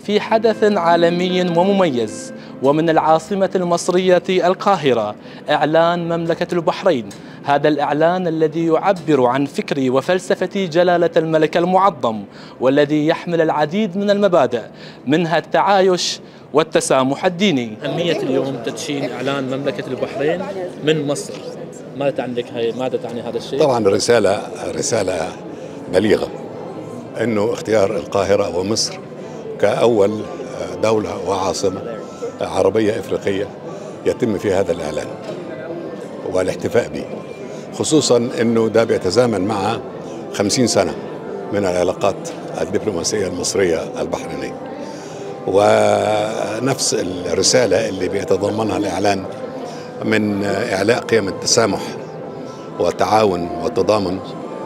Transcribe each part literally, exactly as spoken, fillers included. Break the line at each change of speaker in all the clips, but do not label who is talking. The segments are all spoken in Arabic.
في حدث عالمي ومميز، ومن العاصمة المصرية القاهرة إعلان مملكة البحرين. هذا الإعلان الذي يعبر عن فكر وفلسفة جلالة الملك المعظم، والذي يحمل العديد من المبادئ منها التعايش والتسامح الديني. أهمية اليوم تدشين إعلان مملكة البحرين من مصر، ماذا تعني ماذا تعني هذا الشيء؟
طبعا رسالة رسالة بليغة إنه اختيار القاهرة ومصر كأول دولة وعاصمة عربية إفريقية يتم في هذا الإعلان والاحتفاء به، خصوصا إنه ده بيتزامن مع خمسين سنة من العلاقات الدبلوماسية المصرية البحرينية، ونفس الرسالة اللي بيتضمنها الإعلان من إعلاء قيم التسامح والتعاون والتضامن،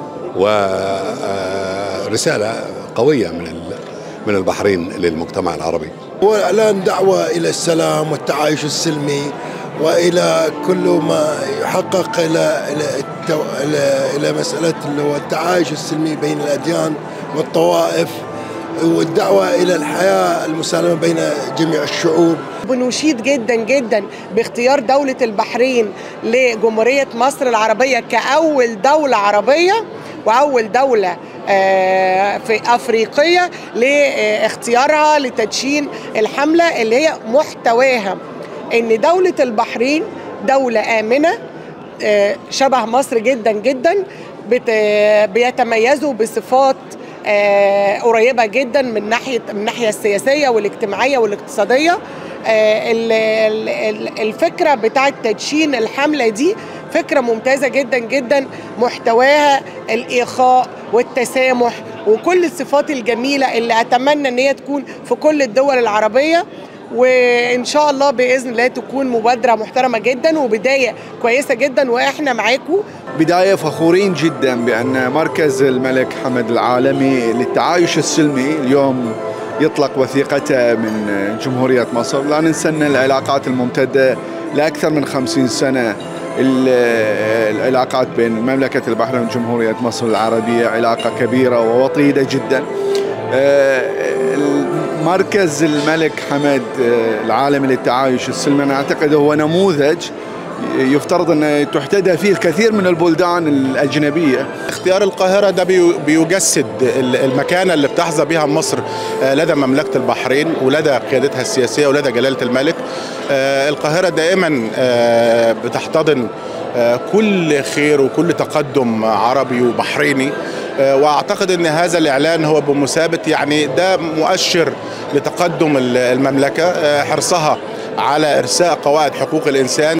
ورسالة قوية من من البحرين للمجتمع العربي.
هو إعلان دعوة إلى السلام والتعايش السلمي، وإلى كل ما يحقق إلى إلى إلى مسألة اللي هو التعايش السلمي بين الأديان والطوائف، والدعوة إلى الحياة المسالمة بين جميع الشعوب.
بنشيد جدا جدا باختيار دولة البحرين لجمهورية مصر العربية كأول دولة عربية وأول دولة في أفريقية لاختيارها لتدشين الحملة، اللي هي محتواها إن دولة البحرين دولة آمنة شبه مصر جدا جدا، بيتميزوا بصفات قريبة جدا من ناحية من الناحية السياسية والاجتماعية والاقتصادية. الفكرة بتاعت تدشين الحملة دي فكرة ممتازة جدا جدا، محتواها الإخاء والتسامح وكل الصفات الجميلة اللي أتمنى أن هي تكون في كل الدول العربية، وإن شاء الله بإذن الله تكون مبادرة محترمة جدا وبداية كويسة جدا، وإحنا معاكم.
بداية فخورين جدا بأن مركز الملك حمد العالمي للتعايش السلمي اليوم يطلق وثيقته من جمهورية مصر. لا ننسى أن العلاقات الممتدة لأكثر من خمسين سنة، العلاقات بين مملكة البحرين وجمهورية مصر العربية علاقة كبيرة ووطيدة جدا. مركز الملك حمد العالمي للتعايش السلمي أنا أعتقد هو نموذج يفترض أن تحتذى فيه الكثير من البلدان الأجنبية.
اختيار القاهرة ده بيجسد المكانة اللي بتحظى بها مصر لدى مملكة البحرين ولدى قيادتها السياسية ولدى جلالة الملك. القاهرة دائما بتحتضن كل خير وكل تقدم عربي وبحريني، واعتقد ان هذا الاعلان هو بمثابة يعني ده مؤشر لتقدم المملكة، حرصها على ارساء قواعد حقوق الانسان